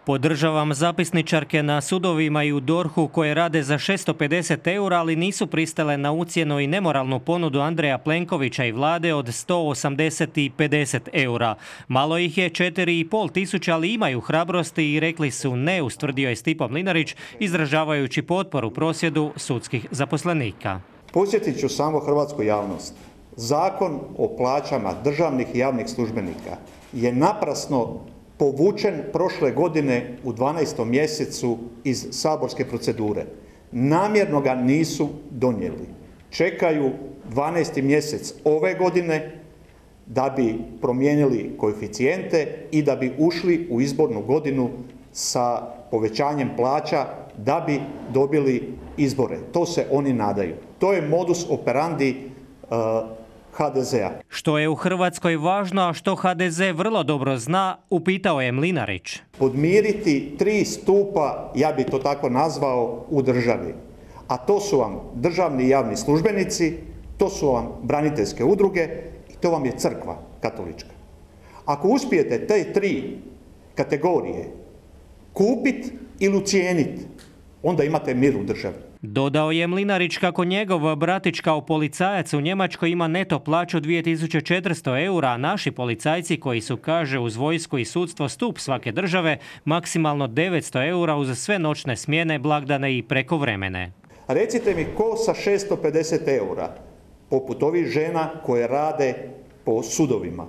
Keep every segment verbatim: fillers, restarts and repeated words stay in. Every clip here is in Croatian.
Podržavam zapisničarke na sudovima i u dorhu koje rade za šesto pedeset eura, ali nisu pristale na ucjenu i nemoralnu ponudu Andreja Plenkovića i vlade od sto osamdeset i pedeset eura. Malo ih je četiri i pol tisuća, ali imaju hrabrosti i rekli su ne, ustvrdio je Stipo Mlinarić, izražavajući potporu prosvjedu sudskih zaposlenika. Podsjetit ću samo hrvatsku javnost. Zakon o plaćama državnih i javnih službenika je naprasno povučen prošle godine u dvanaestom mjesecu iz saborske procedure. Namjerno ga nisu donijeli. Čekaju dvanaesti mjesec ove godine da bi promijenili koeficijente i da bi ušli u izbornu godinu sa povećanjem plaća da bi dobili izbore. To se oni nadaju. To je modus operandi uh, ha de zea. Što je u Hrvatskoj važno, a što ha de ze vrlo dobro zna, upitao je Mlinarić. Podmiriti tri stupa, ja bi to tako nazvao, u državi. A to su vam državni i javni službenici, to su vam braniteljske udruge i to vam je crkva katolička. Ako uspijete te tri kategorije kupiti ili ucijeniti, onda imate mir u državi. Dodao je Mlinarić kako njegov bratić kao policajac u Njemačkoj ima neto plaću dvije tisuće četiristo eura, a naši policajci koji su, kaže, uz vojsku i sudstvo stup svake države, maksimalno devetsto eura uz sve noćne smjene, blagdane i prekovremene. Recite mi ko sa šesto pedeset eura, poput ovih žena koje rade po sudovima,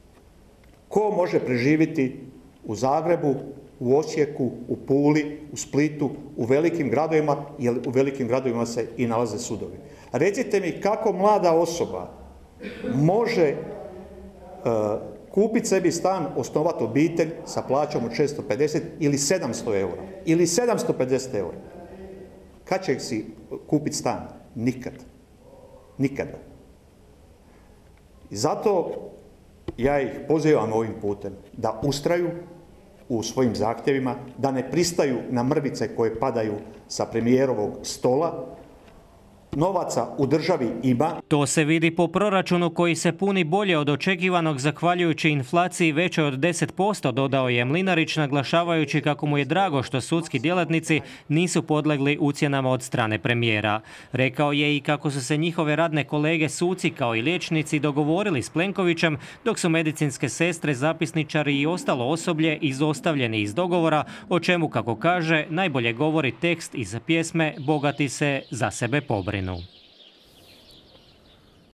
ko može preživjeti u Zagrebu, u Osijeku, u Puli, u Splitu, u velikim gradovima, jer u velikim gradovima se i nalaze sudovi. Recite mi kako mlada osoba može uh, kupiti sebi stan, osnovati obitelj sa plaćom od šesto pedeset ili sedamsto eura, ili sedamsto pedeset eura. Kad će si kupiti stan? Nikad. Nikada. I zato ja ih pozivam ovim putem da ustraju u svojim zahtjevima, da ne pristaju na mrvice koje padaju sa premijerovog stola. Novaca u državi ima. To se vidi po proračunu koji se puni bolje od očekivanog zahvaljujući inflaciji većoj od deset posto, dodao je Mlinarić, naglašavajući kako mu je drago što sudski djelatnici nisu podlegli ucjenama od strane premijera. Rekao je i kako su se njihove radne kolege suci kao i liječnici dogovorili s Plenkovićem, dok su medicinske sestre, zapisničari i ostalo osoblje izostavljeni iz dogovora, o čemu, kako kaže, najbolje govori tekst iz pjesme "Bogati se za sebe pobrinu".